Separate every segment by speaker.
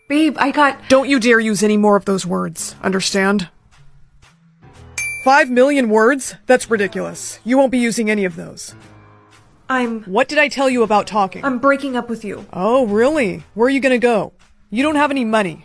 Speaker 1: Babe, I got—
Speaker 2: Don't you dare use any more of those words, understand? 5 million words? That's ridiculous. You won't be using any of those. What did I tell you about talking?
Speaker 1: I'm breaking up with you.
Speaker 2: Oh, really? Where are you gonna go? You don't have any money.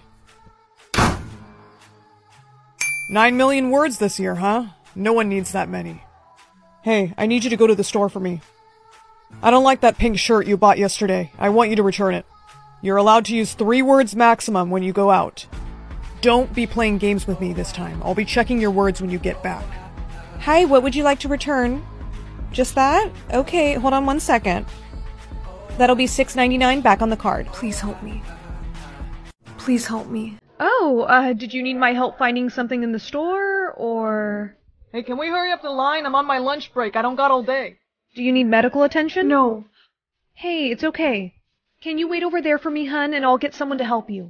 Speaker 2: 9 million words this year, huh? No one needs that many. Hey, I need you to go to the store for me. I don't like that pink shirt you bought yesterday. I want you to return it. You're allowed to use 3 words maximum when you go out. Don't be playing games with me this time. I'll be checking your words when you get back.
Speaker 3: Hi, what would you like to return? Just that? Okay, hold on 1 second. That'll be $6.99 back on the card.
Speaker 1: Please help me. Please help me.
Speaker 3: Oh, did you need my help finding something in the store, or?
Speaker 2: Hey, can we hurry up the line? I'm on my lunch break. I don't got all day.
Speaker 3: Do you need medical attention?
Speaker 1: No.
Speaker 3: Hey, it's okay. Can you wait over there for me, hun, and I'll get someone to help you.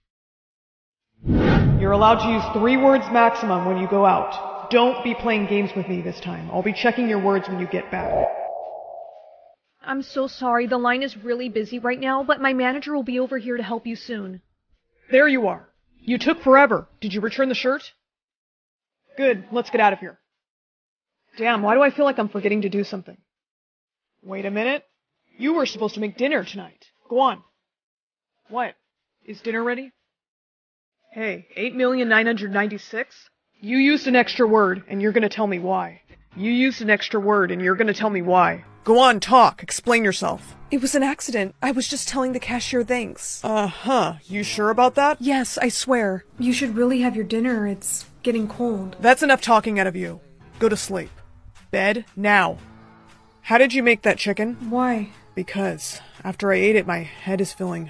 Speaker 2: You're allowed to use 3 words maximum when you go out. Don't be playing games with me this time. I'll be checking your words when you get back.
Speaker 3: I'm so sorry, the line is really busy right now, but my manager will be over here to help you soon.
Speaker 2: There you are. You took forever. Did you return the shirt? Good, let's get out of here. Damn, why do I feel like I'm forgetting to do something? Wait a minute. You were supposed to make dinner tonight. Go on. What? Is dinner ready? Hey, 8,996? You used an extra word, and you're gonna tell me why. You used an extra word, and you're gonna tell me why. Go on, talk. Explain yourself.
Speaker 3: It was an accident. I was just telling the cashier thanks.
Speaker 2: Uh-huh. You sure about that?
Speaker 3: Yes, I swear.
Speaker 1: You should really have your dinner. It's getting cold.
Speaker 2: That's enough talking out of you. Go to sleep. Bed, now. How did you make that chicken?
Speaker 1: Why?
Speaker 2: Because after I ate it, my head is filling.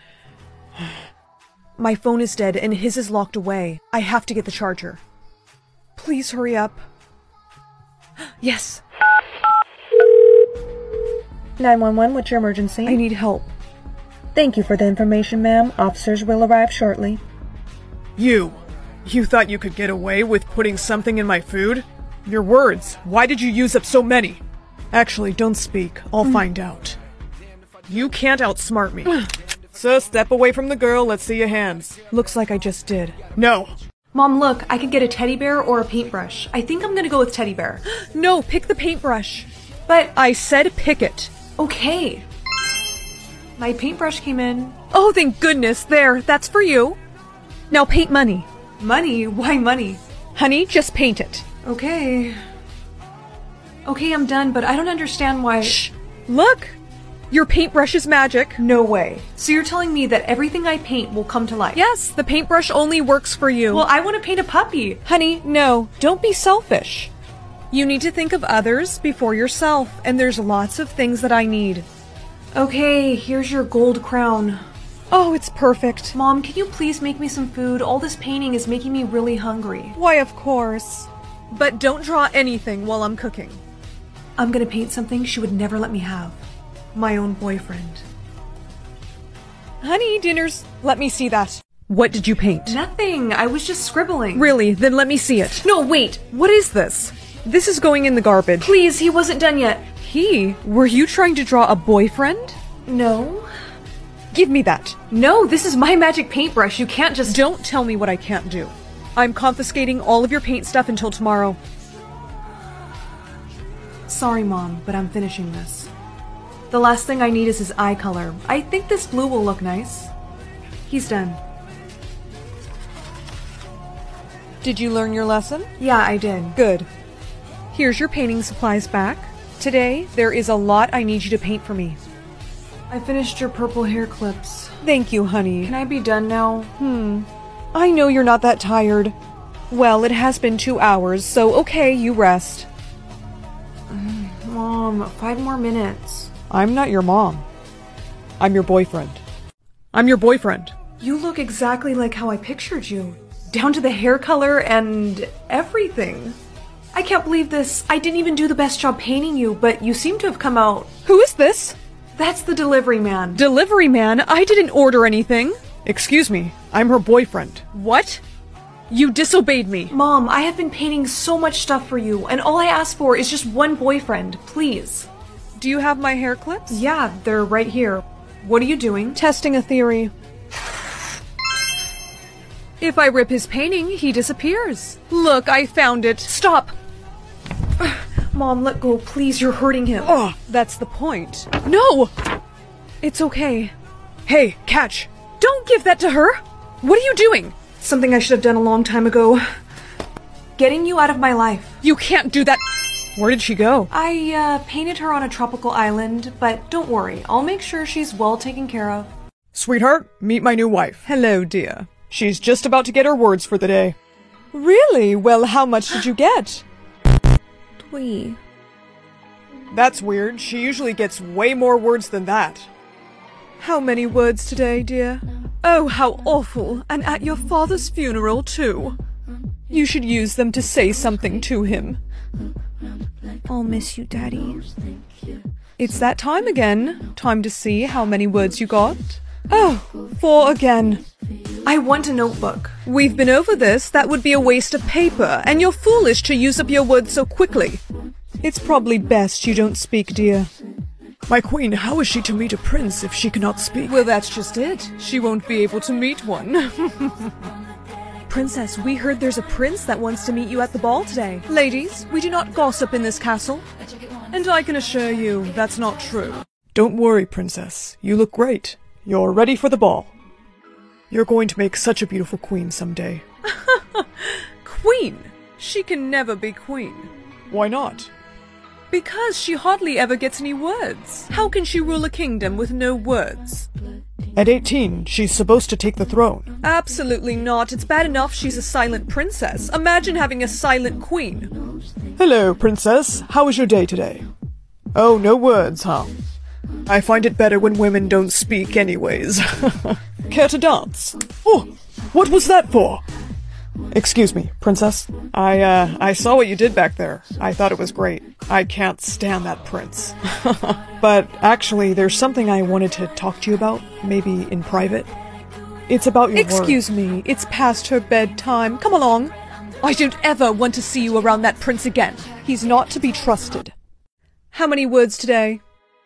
Speaker 3: My phone is dead and his is locked away. I have to get the charger. Please hurry up. Yes.
Speaker 4: 911, what's your emergency?
Speaker 3: I need help.
Speaker 4: Thank you for the information, ma'am. Officers will arrive shortly.
Speaker 2: You thought you could get away with putting something in my food? Your words. Why did you use up so many? Actually, don't speak. I'll find out. You can't outsmart me. So step away from the girl. Let's see your hands.
Speaker 3: Looks like I just did.
Speaker 2: No.
Speaker 1: Mom, look, I could get a teddy bear or a paintbrush. I think I'm gonna go with teddy bear.
Speaker 3: No, pick the paintbrush.
Speaker 1: But
Speaker 3: I said pick it.
Speaker 1: okay. My paintbrush came in.
Speaker 3: Oh, thank goodness. There, that's for you. Now paint money.
Speaker 1: Money? Why money?
Speaker 3: Honey, just paint it.
Speaker 1: Okay. Okay, I'm done, but I don't understand why—
Speaker 3: Shh. Look! Your paintbrush is magic.
Speaker 1: No way. So you're telling me that everything I paint will come to life?
Speaker 3: Yes, the paintbrush only works for you.
Speaker 1: Well, I want to paint a puppy.
Speaker 3: Honey, no. Don't be selfish. You need to think of others before yourself, and there's lots of things that I need.
Speaker 1: Okay, here's your gold crown.
Speaker 3: Oh, it's perfect.
Speaker 1: Mom, can you please make me some food? All this painting is making me really hungry.
Speaker 3: Why, of course. But don't draw anything while I'm cooking.
Speaker 1: I'm gonna paint something she would never let me have. My own boyfriend.
Speaker 3: Honey, dinner's— Let me see that. What did you paint?
Speaker 1: Nothing. I was just scribbling.
Speaker 3: Really? Then let me see it.
Speaker 1: No, wait.
Speaker 3: What is this? This is going in the garbage.
Speaker 1: Please, he wasn't done yet.
Speaker 3: He? Were you trying to draw a boyfriend?
Speaker 1: No.
Speaker 3: Give me that.
Speaker 1: No, this is my magic paintbrush. You can't just—
Speaker 3: Don't tell me what I can't do. I'm confiscating all of your paint stuff until tomorrow.
Speaker 1: Sorry, Mom, but I'm finishing this. The last thing I need is his eye color. I think this blue will look nice. He's done.
Speaker 3: Did you learn your lesson?
Speaker 1: Yeah, I did.
Speaker 3: Good. Here's your painting supplies back. Today, there is a lot I need you to paint for me.
Speaker 1: I finished your purple hair clips.
Speaker 3: Thank you, honey.
Speaker 1: Can I be done now?
Speaker 3: I know you're not that tired. Well, it has been 2 hours, so okay, you rest.
Speaker 1: Mom, 5 more minutes.
Speaker 2: I'm not your mom. I'm your boyfriend. I'm your boyfriend.
Speaker 1: You look exactly like how I pictured you. Down to the hair color and everything. I can't believe this. I didn't even do the best job painting you, but you seem to have come out—
Speaker 3: Who is this?
Speaker 1: That's the delivery man.
Speaker 3: Delivery man? I didn't order anything.
Speaker 2: Excuse me, I'm her boyfriend.
Speaker 3: What? You disobeyed me.
Speaker 1: Mom, I have been painting so much stuff for you, and all I asked for is just one boyfriend, please.
Speaker 3: Do you have my hair clips?
Speaker 1: Yeah, they're right here. What are you doing?
Speaker 3: Testing a theory.
Speaker 1: If I rip his painting, he disappears. Look, I found it. Stop! Mom, let go, please, you're hurting him.
Speaker 2: Oh, that's the point.
Speaker 1: No! It's okay.
Speaker 2: Hey, catch!
Speaker 1: Don't give that to her! What are you doing?
Speaker 3: Something I should have done a long time ago. Getting you out of my life.
Speaker 1: You can't do that.
Speaker 2: Where did she go?
Speaker 3: I, painted her on a tropical island, but don't worry, I'll make sure she's well taken care of.
Speaker 2: Sweetheart, meet my new wife.
Speaker 1: Hello, dear.
Speaker 2: She's just about to get her words for the day.
Speaker 1: Really? Well, how much did you get?
Speaker 3: Twee.
Speaker 2: That's weird. She usually gets way more words than that.
Speaker 1: How many words today, dear? Oh, how awful. And at your father's funeral, too. You should use them to say something to him.
Speaker 3: I'll miss you, Daddy.
Speaker 1: It's that time again. Time to see how many words you got. Oh, 4 again.
Speaker 3: I want a notebook.
Speaker 1: We've been over this. That would be a waste of paper, and you're foolish to use up your words so quickly. It's probably best you don't speak, dear.
Speaker 2: My queen, how is she to meet a prince if she cannot speak?
Speaker 1: Well, that's just it. She won't be able to meet one.
Speaker 3: Princess, we heard there's a prince that wants to meet you at the ball today.
Speaker 1: Ladies, we do not gossip in this castle. And I can assure you that's not true.
Speaker 2: Don't worry, princess. You look great. You're ready for the ball. You're going to make such a beautiful queen someday.
Speaker 1: Queen? She can never be queen.
Speaker 2: Why not?
Speaker 1: Because she hardly ever gets any words. How can she rule a kingdom with no words?
Speaker 2: At 18, she's supposed to take the throne.
Speaker 1: Absolutely not. It's bad enough she's a silent princess. Imagine having a silent queen.
Speaker 2: Hello, princess. How was your day today? Oh, no words, huh? I find it better when women don't speak anyways. Care to dance? Oh, what was that for? Excuse me, princess. I saw what you did back there. I thought it was great. I can't stand that prince. But actually, there's something I wanted to talk to you about, maybe in private. It's about your
Speaker 1: Excuse me, it's past her bedtime. Come along. I don't ever want to see you around that prince again. He's not to be trusted. How many words today?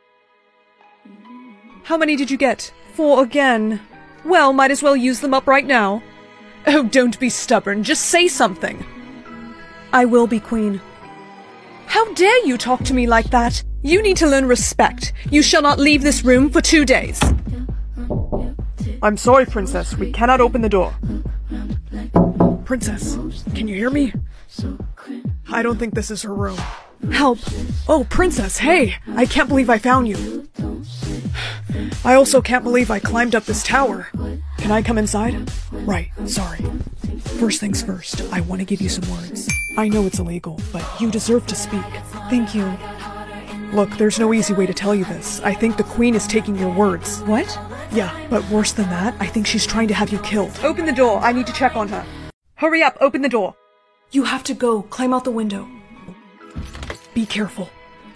Speaker 1: How many did you get? 4 again. Well, might as well use them up right now. Oh, don't be stubborn. Just say something.
Speaker 3: I will be queen.
Speaker 1: How dare you talk to me like that? You need to learn respect. You shall not leave this room for 2 days.
Speaker 2: I'm sorry, princess. We cannot open the door. Princess, can you hear me? I don't think this is her room. Help! Oh, princess, hey! I can't believe I found you. I also can't believe I climbed up this tower. Can I come inside? Right, sorry. First things first, I want to give you some words. I know it's illegal, but you deserve to speak.
Speaker 3: Thank you.
Speaker 2: Look, there's no easy way to tell you this. I think the queen is taking your words.
Speaker 3: What?
Speaker 2: Yeah, but worse than that, I think she's trying to have you killed.
Speaker 1: Open the door. I need to check on her. Hurry up, open the door.
Speaker 3: You have to go. Climb out the window.
Speaker 2: Be careful.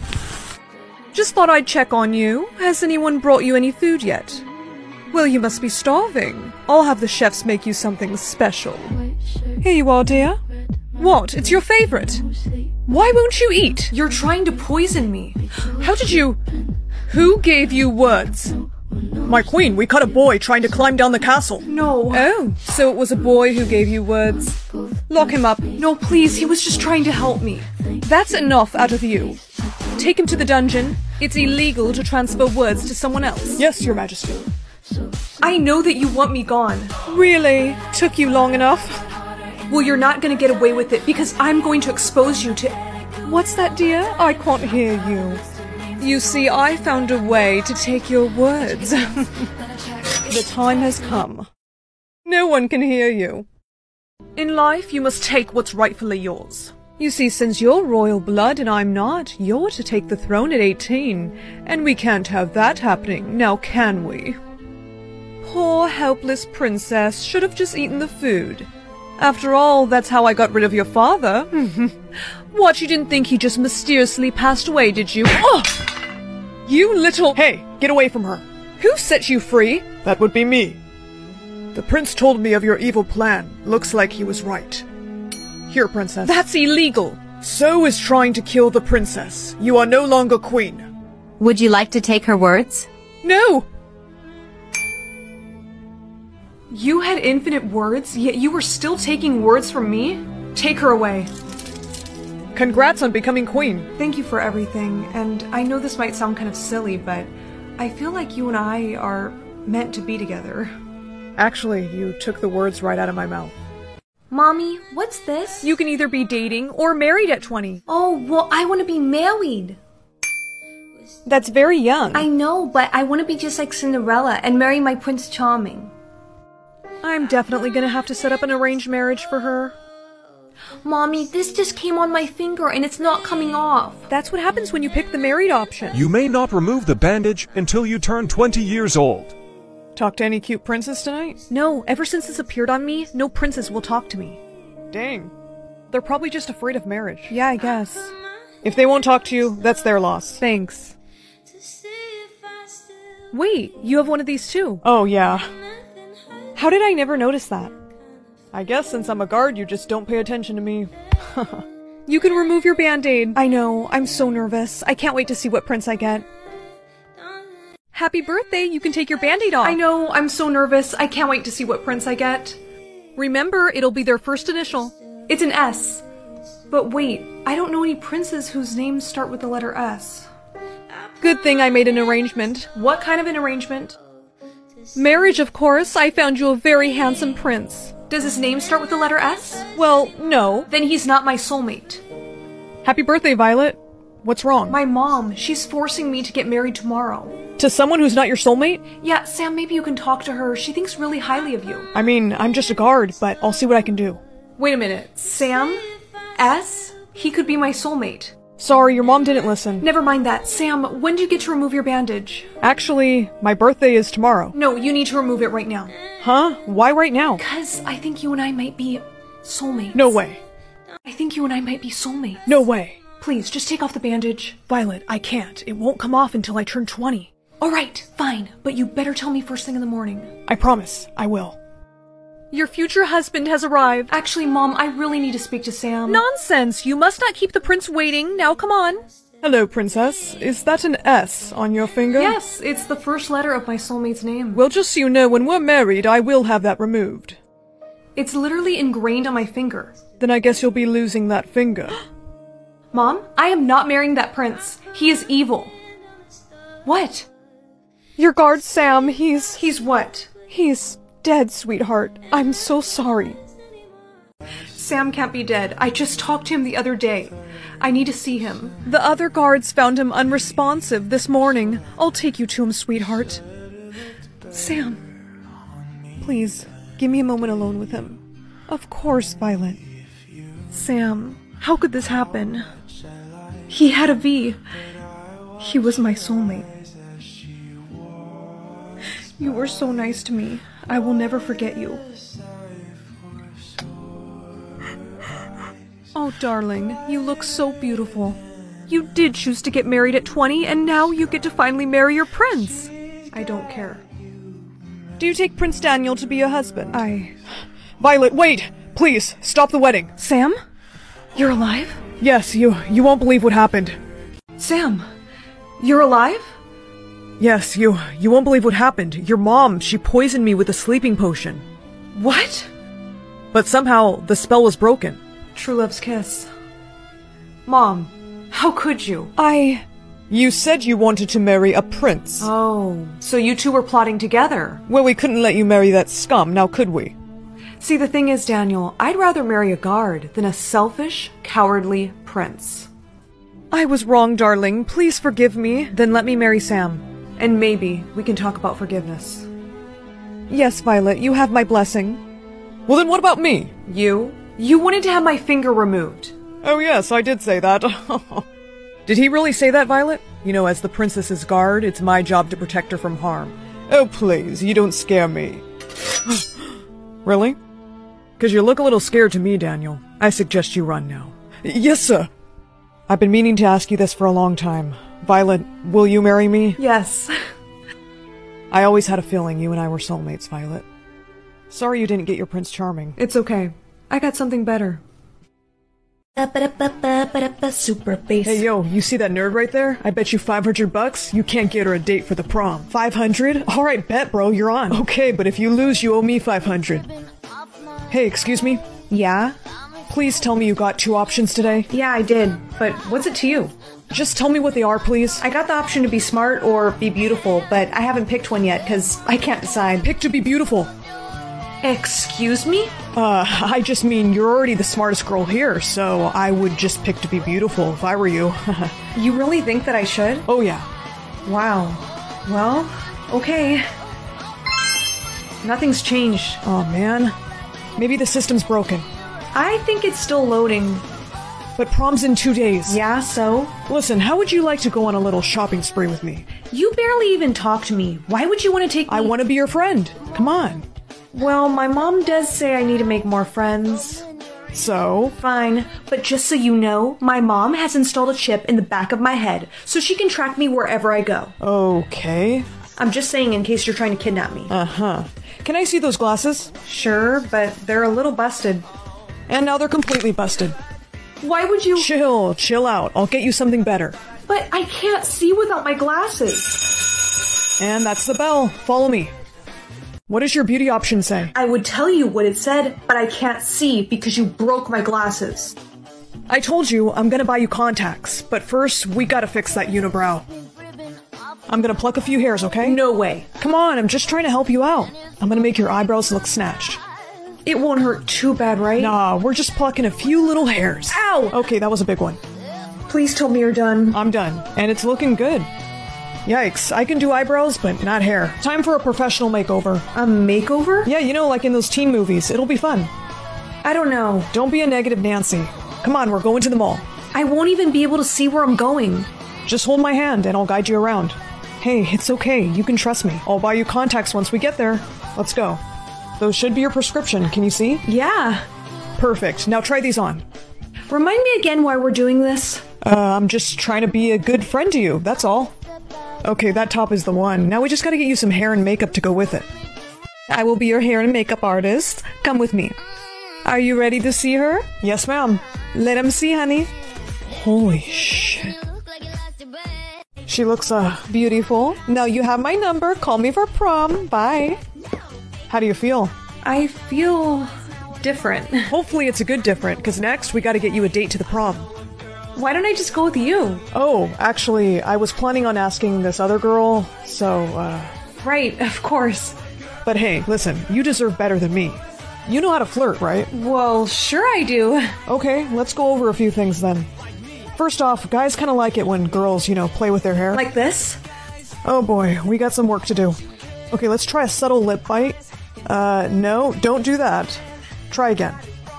Speaker 1: Just thought I'd check on you. Has anyone brought you any food yet? Well, you must be starving. I'll have the chefs make you something special. Here you are, dear. What? It's your favorite. Why won't you eat?
Speaker 3: You're trying to poison me.
Speaker 1: How did you... Who gave you words?
Speaker 2: My queen, we caught a boy trying to climb down the castle.
Speaker 3: No.
Speaker 1: Oh, so it was a boy who gave you words. Lock him up.
Speaker 3: No, please, he was just trying to help me.
Speaker 1: That's enough out of you. Take him to the dungeon. It's illegal to transfer words to someone else.
Speaker 2: Yes, your majesty.
Speaker 3: I know that you want me gone.
Speaker 1: Really? Took you long enough?
Speaker 3: Well, you're not gonna get away with it because I'm going to expose you to...
Speaker 1: What's that, dear? I can't hear you. You see, I found a way to take your words. The time has come. No one can hear you. In life, you must take what's rightfully yours. You see, since you're royal blood and I'm not, you're to take the throne at 18. And we can't have that happening, now can we? Poor helpless princess should have just eaten the food. After all, that's how I got rid of your father. What, you didn't think he just mysteriously passed away, did you? Oh! You little...
Speaker 2: Hey, get away from her.
Speaker 1: Who set you free?
Speaker 2: That would be me. The prince told me of your evil plan. Looks like he was right. Here, princess.
Speaker 1: That's illegal.
Speaker 2: So is trying to kill the princess. You are no longer queen.
Speaker 5: Would you like to take her words?
Speaker 1: No!
Speaker 3: You had infinite words, yet you were still taking words from me? Take her away.
Speaker 2: Congrats on becoming queen.
Speaker 3: Thank you for everything, and I know this might sound kind of silly, but I feel like you and I are meant to be together.
Speaker 2: Actually, you took the words right out of my mouth.
Speaker 3: Mommy, what's this?
Speaker 1: You can either be dating or married at 20.
Speaker 3: Oh, well, I want to be married.
Speaker 1: That's very young.
Speaker 3: I know, but I want to be just like Cinderella and marry my Prince Charming.
Speaker 1: I'm definitely gonna have to set up an arranged marriage for her.
Speaker 3: Mommy, this just came on my finger and it's not coming off.
Speaker 1: That's what happens when you pick the married option.
Speaker 5: You may not remove the bandage until you turn 20 years old.
Speaker 2: Talk to any cute princess tonight?
Speaker 1: No, ever since this appeared on me, no princess will talk to me.
Speaker 2: Dang. They're probably just afraid of marriage.
Speaker 1: Yeah, I guess.
Speaker 2: If they won't talk to you, that's their loss.
Speaker 1: Thanks. Wait, you have one of these too.
Speaker 2: Oh, yeah.
Speaker 1: How did I never notice that?
Speaker 2: I guess since I'm a guard, you just don't pay attention to me.
Speaker 1: You can remove your band-aid. I know, I'm so nervous. I can't wait to see what prince I get. Happy birthday, you can take your band-aid off.
Speaker 3: I know, I'm so nervous. I can't wait to see what prince I get.
Speaker 1: Remember, it'll be their first initial.
Speaker 3: It's an S. But wait, I don't know any princes whose names start with the letter S.
Speaker 1: Good thing I made an arrangement.
Speaker 3: What kind of an arrangement?
Speaker 1: Marriage, of course. I found you a very handsome prince.
Speaker 3: Does his name start with the letter S?
Speaker 1: Well, no.
Speaker 3: Then he's not my soulmate.
Speaker 2: Happy birthday, Violet. What's wrong?
Speaker 3: My mom, she's forcing me to get married tomorrow.
Speaker 2: To someone who's not your soulmate?
Speaker 3: Yeah, Sam, maybe you can talk to her. She thinks really highly of you.
Speaker 2: I mean, I'm just a guard, but I'll see what I can do.
Speaker 3: Wait a minute. Sam? S? He could be my soulmate.
Speaker 2: Sorry, your mom didn't listen.
Speaker 3: Never mind that. Sam, when do you get to remove your bandage?
Speaker 2: Actually, my birthday is tomorrow.
Speaker 3: No, you need to remove it right now.
Speaker 2: Huh? Why right now?
Speaker 3: 'Cause I think you and I might be soulmates.
Speaker 2: No way.
Speaker 3: I think you and I might be soulmates.
Speaker 2: No way.
Speaker 3: Please, just take off the bandage.
Speaker 2: Violet, I can't. It won't come off until I turn 20.
Speaker 3: Alright, fine. But you better tell me first thing in the morning.
Speaker 2: I promise, I will.
Speaker 1: Your future husband has arrived.
Speaker 3: Actually, Mom, I really need to speak to Sam.
Speaker 1: Nonsense! You must not keep the prince waiting. Now come on.
Speaker 2: Hello, princess. Is that an S on your finger?
Speaker 3: Yes, it's the first letter of my soulmate's name.
Speaker 2: Well, just so you know, when we're married, I will have that removed.
Speaker 3: It's literally ingrained on my finger.
Speaker 2: Then I guess you'll be losing that finger.
Speaker 3: Mom, I am not marrying that prince. He is evil. What?
Speaker 1: Your guard, Sam,
Speaker 3: He's what?
Speaker 1: He's dead, sweetheart. I'm so sorry.
Speaker 3: Sam can't be dead. I just talked to him the other day. I need to see him.
Speaker 1: The other guards found him unresponsive this morning. I'll take you to him, sweetheart. Sam, please, give me a moment alone with him. Of course, Violet. Sam, how could this happen? He had a V. He was my soulmate. You were so nice to me. I will never forget you. Oh, darling, you look so beautiful. You did choose to get married at 20, and now you get to finally marry your prince.
Speaker 3: I don't care.
Speaker 1: Do you take Prince Daniel to be your husband?
Speaker 2: Violet, wait! Please, stop the wedding.
Speaker 1: Sam? You're alive?
Speaker 2: Yes, you won't believe what happened.
Speaker 3: Sam, you're alive?
Speaker 2: Yes, you won't believe what happened. Your mom, she poisoned me with a sleeping potion.
Speaker 3: What?
Speaker 2: But somehow, the spell was broken.
Speaker 3: True love's kiss. Mom, how could you?
Speaker 2: You said you wanted to marry a prince.
Speaker 3: Oh, so you two were plotting together.
Speaker 2: Well, we couldn't let you marry that scum, now could we?
Speaker 3: See, the thing is, Daniel, I'd rather marry a guard than a selfish, cowardly prince.
Speaker 1: I was wrong, darling. Please forgive me. Then let me marry Sam.
Speaker 3: And maybe we can talk about forgiveness.
Speaker 1: Yes, Violet, you have my blessing.
Speaker 2: Well, then what about me?
Speaker 3: You? You wanted to have my finger removed.
Speaker 2: Oh yes, I did say that. Did he really say that, Violet? You know, as the princess's guard, it's my job to protect her from harm. Oh please, you don't scare me. Really? Because you look a little scared to me, Daniel. I suggest you run now. Yes, sir. I've been meaning to ask you this for a long time. Violet, will you marry me?
Speaker 3: Yes.
Speaker 2: I always had a feeling you and I were soulmates, Violet. Sorry you didn't get your Prince Charming.
Speaker 3: It's okay. I got something better.
Speaker 4: Super bass.
Speaker 2: Hey yo, you see that nerd right there? I bet you $500 you can't get her a date for the prom. 500? Alright, bet bro, you're on. Okay, but if you lose, you owe me 500. Hey, excuse me?
Speaker 3: Yeah?
Speaker 2: Please tell me you got 2 options today.
Speaker 3: Yeah, I did. But what's it to you?
Speaker 2: Just tell me what they are, please.
Speaker 3: I got the option to be smart or be beautiful, but I haven't picked one yet because I can't decide.
Speaker 2: Pick to be beautiful.
Speaker 3: Excuse me?
Speaker 2: I just mean you're already the smartest girl here, so I would just pick to be beautiful if I were you.
Speaker 3: You really think that I should?
Speaker 2: Oh yeah.
Speaker 3: Wow. Well, okay. Nothing's changed.
Speaker 2: Oh man. Maybe the system's broken.
Speaker 3: I think it's still loading.
Speaker 2: But prom's in 2 days.
Speaker 3: Yeah, so?
Speaker 2: Listen, how would you like to go on a little shopping spree with me?
Speaker 3: You barely even talk to me. Why would you want to take me?
Speaker 2: I want to be your friend. Come on.
Speaker 3: Well, my mom does say I need to make more friends.
Speaker 2: So?
Speaker 3: Fine, but just so you know, my mom has installed a chip in the back of my head so she can track me wherever I go.
Speaker 2: Okay.
Speaker 3: I'm just saying in case you're trying to kidnap me.
Speaker 2: Uh-huh. Can I see those glasses?
Speaker 3: Sure, but they're a little busted.
Speaker 2: And now they're completely busted.
Speaker 3: Why would you—
Speaker 2: Chill out. I'll get you something better.
Speaker 3: But I can't see without my glasses.
Speaker 2: And that's the bell. Follow me. What does your beauty option say?
Speaker 3: I would tell you what it said, but I can't see because you broke my glasses.
Speaker 2: I told you I'm gonna buy you contacts, but first we gotta fix that unibrow. I'm gonna pluck a few hairs, okay?
Speaker 3: No way.
Speaker 2: Come on, I'm just trying to help you out. I'm gonna make your eyebrows look snatched.
Speaker 3: It won't hurt too bad, right?
Speaker 2: Nah, we're just plucking a few little hairs.
Speaker 3: Ow!
Speaker 2: Okay, that was a big one.
Speaker 3: Please tell me you're done.
Speaker 2: I'm done, and it's looking good. Yikes, I can do eyebrows, but not hair. Time for a professional makeover.
Speaker 3: A makeover?
Speaker 2: Yeah, you know, like in those teen movies. It'll be fun.
Speaker 3: I don't know.
Speaker 2: Don't be a negative Nancy. Come on, we're going to the mall.
Speaker 3: I won't even be able to see where I'm going.
Speaker 2: Just hold my hand and I'll guide you around. Hey, it's okay. You can trust me. I'll buy you contacts once we get there. Let's go. Those should be your prescription. Can you see?
Speaker 3: Yeah.
Speaker 2: Perfect. Now try these on.
Speaker 3: Remind me again why we're doing this.
Speaker 2: I'm just trying to be a good friend to you. That's all. Okay, that top is the one. Now we just gotta get you some hair and makeup to go with it.
Speaker 1: I will be your hair and makeup artist. Come with me. Are you ready to see her?
Speaker 2: Yes, ma'am.
Speaker 1: Let him see, honey.
Speaker 2: Holy shit. She looks,
Speaker 1: Beautiful. Now you have my number. Call me for prom. Bye.
Speaker 2: how do you feel?
Speaker 3: I feel different.
Speaker 2: Hopefully it's a good different, because next we gotta get you a date to the prom.
Speaker 3: Why don't I just go with you?
Speaker 2: Oh, actually, I was planning on asking this other girl, so,
Speaker 3: Right, of course.
Speaker 2: But hey, listen, you deserve better than me. You know how to flirt, right?
Speaker 3: Well, sure I do.
Speaker 2: Okay, let's go over a few things then. First off, guys kind of like it when girls, play with their hair.
Speaker 3: Like this?
Speaker 2: Oh boy, we got some work to do. Okay, let's try a subtle lip bite. No, don't do that. Try again.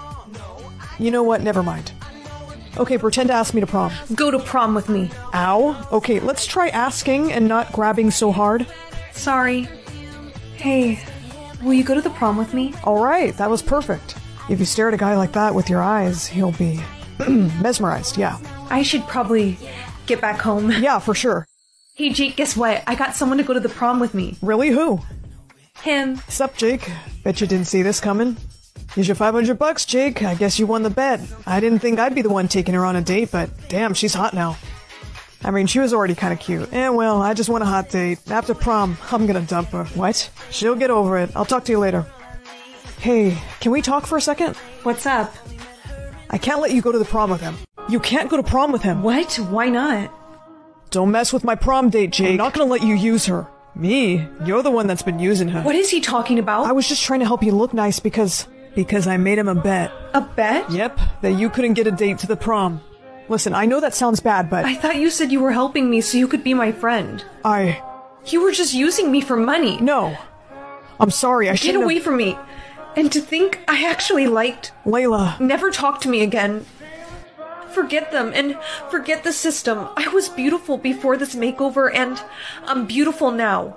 Speaker 2: You know what? Never mind. Okay, pretend to ask me to prom.
Speaker 3: Go to prom with me.
Speaker 2: Ow. Okay, let's try asking and not grabbing so hard.
Speaker 3: Sorry. Hey, will you go to the prom with me?
Speaker 2: Alright, that was perfect. If you stare at a guy like that with your eyes, he'll be mesmerized, yeah.
Speaker 3: I should probably get back home.
Speaker 2: Yeah, for sure.
Speaker 3: Hey, Jake, guess what? I got someone to go to the prom with me.
Speaker 2: Really? Who?
Speaker 3: Him.
Speaker 2: Sup, Jake? Bet you didn't see this coming. Here's your $500, Jake. I guess you won the bet. I didn't think I'd be the one taking her on a date, but damn, she's hot now. I mean, she was already kind of cute. Well, I just want a hot date. After prom, I'm gonna dump her. What? She'll get over it. I'll talk to you later. Hey, can we talk for a second?
Speaker 3: What's up?
Speaker 2: I can't let you go to the prom with him. You can't go to prom with him.
Speaker 3: What? Why not?
Speaker 2: Don't mess with my prom date, Jake. I'm not gonna let you use her. Me? You're the one that's been using her.
Speaker 3: What is he talking about?
Speaker 2: I was just trying to help you look nice because I made him a bet.
Speaker 3: A bet?
Speaker 2: Yep, that you couldn't get a date to the prom. Listen, I know that sounds bad, but
Speaker 3: I thought you said you were helping me so you could be my friend.
Speaker 2: You
Speaker 3: were just using me for money.
Speaker 2: No. I'm sorry, I shouldn't
Speaker 3: Get away from me. And to think I actually liked
Speaker 2: Layla.
Speaker 3: Never talk to me again. Forget them and forget the system. I was beautiful before this makeover and I'm beautiful now.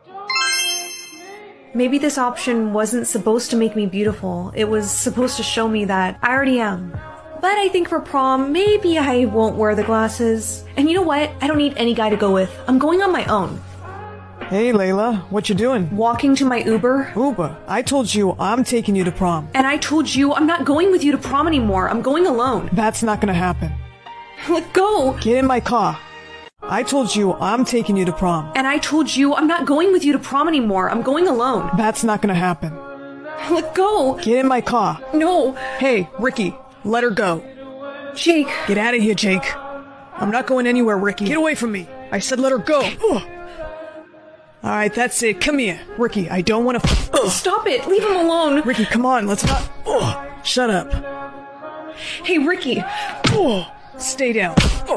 Speaker 3: Maybe this option wasn't supposed to make me beautiful. It was supposed to show me that I already am. But I think for prom, maybe I won't wear the glasses. And you know what? I don't need any guy to go with. I'm going on my own.
Speaker 2: Hey, Layla, what you doing?
Speaker 3: Walking to my Uber.
Speaker 2: Uber, I told you I'm taking you to prom.
Speaker 3: And I told you I'm not going with you to prom anymore. I'm going alone.
Speaker 2: That's not gonna happen.
Speaker 3: Let go.
Speaker 2: Get in my car. I told you I'm taking you to prom.
Speaker 3: And I told you I'm not going with you to prom anymore. I'm going alone.
Speaker 2: That's not gonna happen.
Speaker 3: Let go.
Speaker 2: Get in my car.
Speaker 3: No.
Speaker 2: Hey, Ricky, let her go.
Speaker 3: Jake.
Speaker 2: Get out of here, Jake. I'm not going anywhere, Ricky. Get away from me. I said let her go. Alright, that's it. Come here. Ricky, I don't want to
Speaker 3: Stop it. Leave him alone.
Speaker 2: Ricky, come on. Let's not... shut up.
Speaker 3: Hey, Ricky.
Speaker 2: Stay down.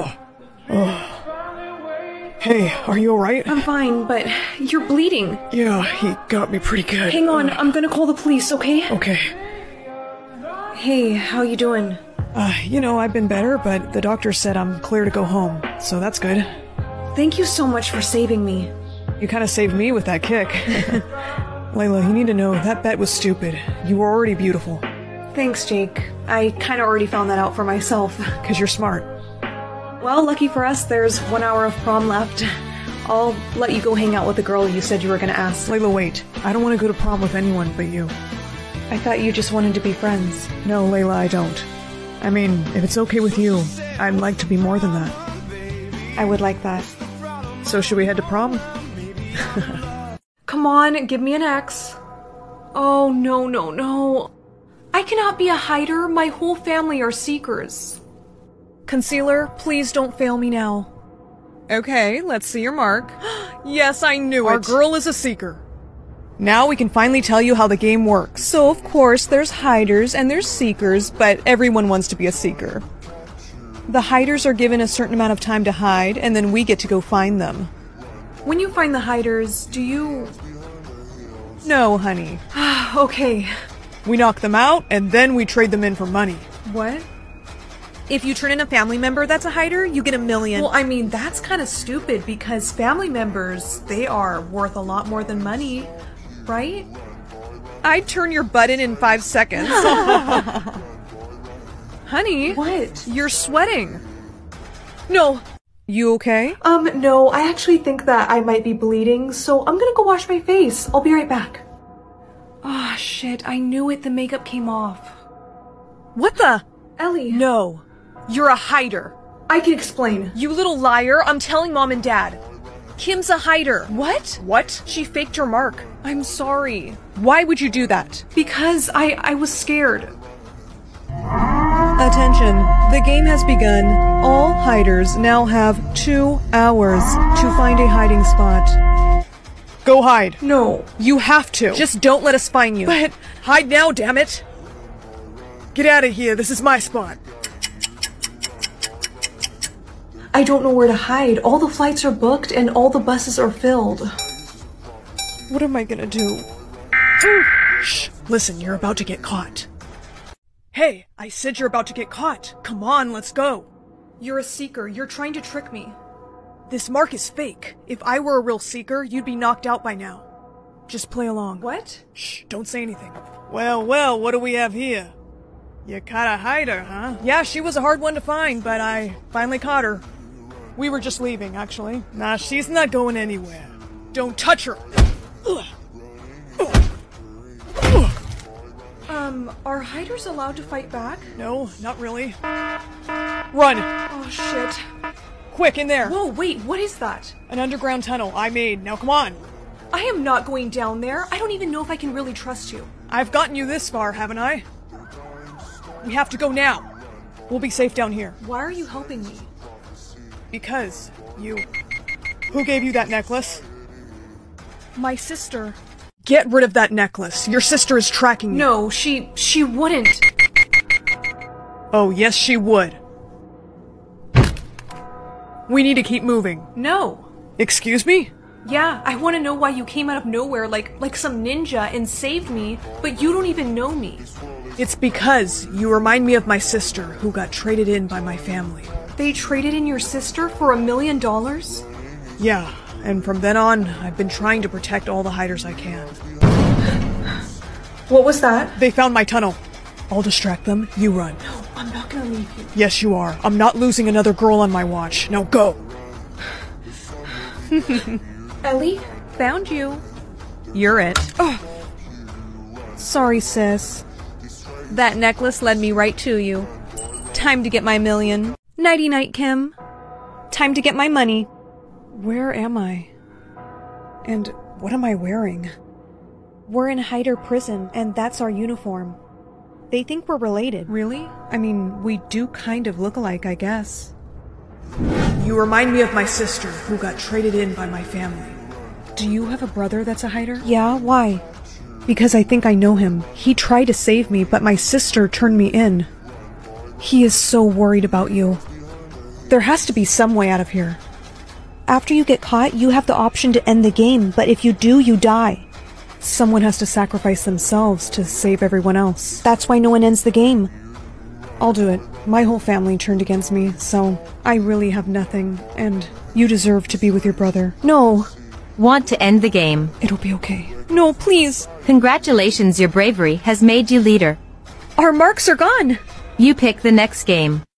Speaker 2: Hey, are you alright?
Speaker 3: I'm fine, but you're bleeding.
Speaker 2: Yeah, he got me pretty good.
Speaker 3: Hang on. I'm gonna call the police, okay?
Speaker 2: Okay.
Speaker 3: Hey, how you doing?
Speaker 2: I've been better, but the doctor said I'm clear to go home, so that's good.
Speaker 3: Thank you so much for saving me.
Speaker 2: You kind of saved me with that kick. Layla, you need to know that bet was stupid. You were already beautiful.
Speaker 3: Thanks, Jake. I kind of already found that out for myself.
Speaker 2: 'Cause you're smart.
Speaker 3: Well, lucky for us, there's 1 hour of prom left. I'll let you go hang out with the girl you said you were gonna ask.
Speaker 2: Layla, wait. I don't want to go to prom with anyone but you.
Speaker 3: I thought you just wanted to be friends.
Speaker 2: No, Layla, I don't. I mean, if it's okay with you, I'd like to be more than that.
Speaker 3: I would like that.
Speaker 2: So should we head to prom?
Speaker 3: Come on, give me an X. Oh, no, no, no. I cannot be a hider. My whole family are seekers.
Speaker 1: Concealer, please don't fail me now. Okay, let's see your mark. Yes, I knew
Speaker 2: Our
Speaker 1: it.
Speaker 2: girl is a seeker. Now we can finally tell you how the game works.
Speaker 1: So, of course, there's hiders and there's seekers, but everyone wants to be a seeker. The hiders are given a certain amount of time to hide, and then we get to go find them.
Speaker 3: When you find the hiders, do you...
Speaker 1: No, honey.
Speaker 3: Okay.
Speaker 2: We knock them out, and then we trade them in for money.
Speaker 3: What?
Speaker 1: If you turn in a family member that's a hider, you get $1 million.
Speaker 3: Well, I mean, that's kind of stupid because family members, they are worth a lot more than money, right?
Speaker 1: I'd turn your butt in 5 seconds. Honey.
Speaker 3: What?
Speaker 1: You're sweating. No. You okay?
Speaker 3: No, I actually think that I might be bleeding, so I'm gonna go wash my face. I'll be right back. Ah, shit, I knew it. The makeup came off.
Speaker 1: What the?
Speaker 3: Ellie.
Speaker 1: No. You're a hider.
Speaker 3: I can explain.
Speaker 1: You little liar. I'm telling Mom and Dad. Kim's a hider.
Speaker 3: What?
Speaker 1: What? She faked your mark. I'm sorry. Why would you do that?
Speaker 3: Because I was scared.
Speaker 1: Attention. The game has begun. All hiders now have 2 hours to find a hiding spot.
Speaker 2: Go hide.
Speaker 3: No.
Speaker 1: You have to. Just don't let us find you.
Speaker 2: But hide now, damn it. Get out of here. This is my spot.
Speaker 3: I don't know where to hide. All the flights are booked and all the buses are filled.
Speaker 1: What am I gonna do?
Speaker 2: Shh. Listen, you're about to get caught. Hey, I said you're about to get caught. Come on, let's go.
Speaker 3: You're a seeker. You're trying to trick me.
Speaker 2: This mark is fake. If I were a real seeker, you'd be knocked out by now. Just play along.
Speaker 3: What?
Speaker 2: Shh, don't say anything. Well, what do we have here? You caught a hider, huh? Yeah, she was a hard one to find, but I finally caught her. We were just leaving, actually. Nah, she's not going anywhere. Don't touch her!
Speaker 3: Are hiders allowed to fight back?
Speaker 2: No, not really. Run!
Speaker 3: Oh, shit.
Speaker 2: Quick, in there!
Speaker 3: Whoa, wait, what is that?
Speaker 2: An underground tunnel I made. Now come on!
Speaker 3: I am not going down there. I don't even know if I can really trust you.
Speaker 2: I've gotten you this far, haven't I? We have to go now. We'll be safe down here.
Speaker 3: Why are you helping me?
Speaker 2: Because you... Who gave you that necklace?
Speaker 1: My sister.
Speaker 2: Get rid of that necklace. Your sister is tracking you.
Speaker 3: No, she wouldn't.
Speaker 2: Oh, yes, she would. We need to keep moving.
Speaker 3: No.
Speaker 2: Excuse me?
Speaker 3: Yeah, I want to know why you came out of nowhere like some ninja and saved me, but you don't even know me.
Speaker 2: It's because you remind me of my sister who got traded in by my family.
Speaker 3: They traded in your sister for $1 million?
Speaker 2: Yeah, and from then on, I've been trying to protect all the hiders I can.
Speaker 3: What was that?
Speaker 2: They found my tunnel. I'll distract them, you run.
Speaker 3: No, I'm not gonna leave you.
Speaker 2: Yes, you are. I'm not losing another girl on my watch. Now go!
Speaker 3: Ellie, found you. You're it.
Speaker 1: Oh. Sorry, sis.
Speaker 3: That necklace led me right to you.
Speaker 1: Time to get my million. Nighty-night, Kim. Time to get my money. Where am I? And what am I wearing?
Speaker 4: We're in Hyder prison, and that's our uniform. They think we're related.
Speaker 1: Really? I mean, we do kind of look alike, I guess.
Speaker 2: You remind me of my sister, who got traded in by my family.
Speaker 1: Do you have a brother that's a Hyder?
Speaker 4: Yeah, why?
Speaker 1: Because I think I know him. He tried to save me, but my sister turned me in. He is so worried about you. There has to be some way out of here.
Speaker 4: After you get caught, you have the option to end the game, but if you do, you die.
Speaker 1: Someone has to sacrifice themselves to save everyone else.
Speaker 4: That's why no one ends the game.
Speaker 1: I'll do it. My whole family turned against me, so I really have nothing, and you deserve to be with your brother.
Speaker 4: No.
Speaker 6: Want to end the game?
Speaker 1: It'll be okay.
Speaker 4: No, please.
Speaker 6: Congratulations, your bravery has made you leader.
Speaker 4: Our marks are gone.
Speaker 6: You pick the next game.